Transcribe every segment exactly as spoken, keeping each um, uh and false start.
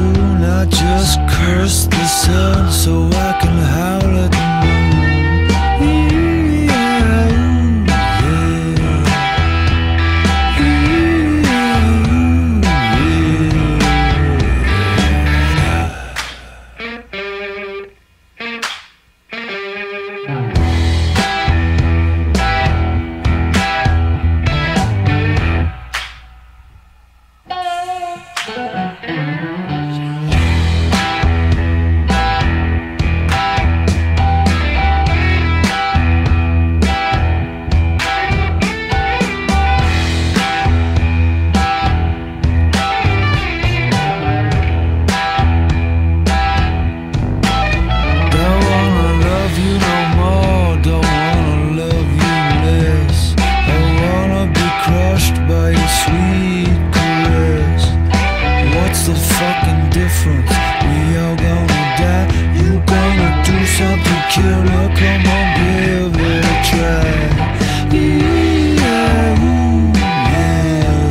not just curse the sun so I can howl at the difference. We all gonna die. You gonna do something, killer? Come on, give it a try. Yeah, ooh, yeah.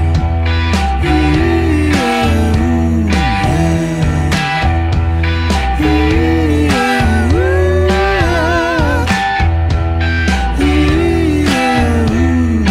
Yeah, ooh, yeah. Yeah, ooh, yeah. Yeah, ooh,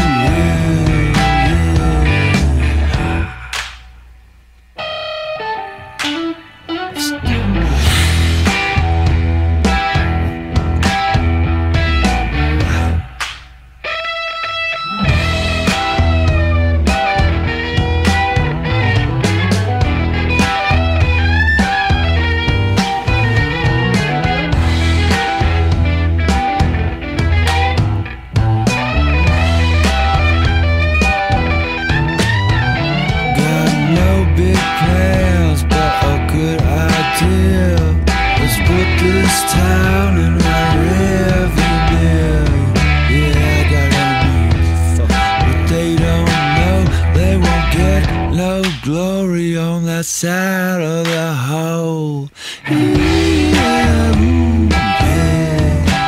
this town in my rearview mirror. Yeah, I got enemies, but they don't know they won't get no glory on that side of the hole. Yeah, ooh, yeah.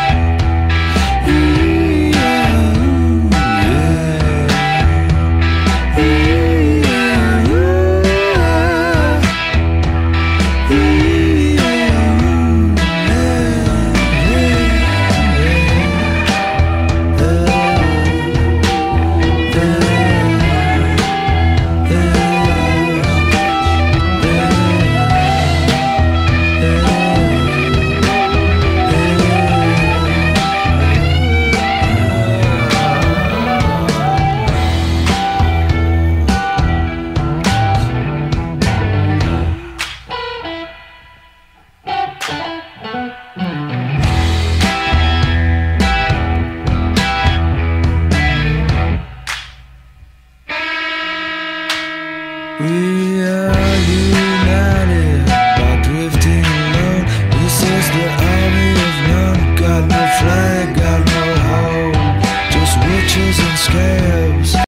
We are united by drifting alone. This is the army of none. Got no flag, got no hope, just witches and scabs.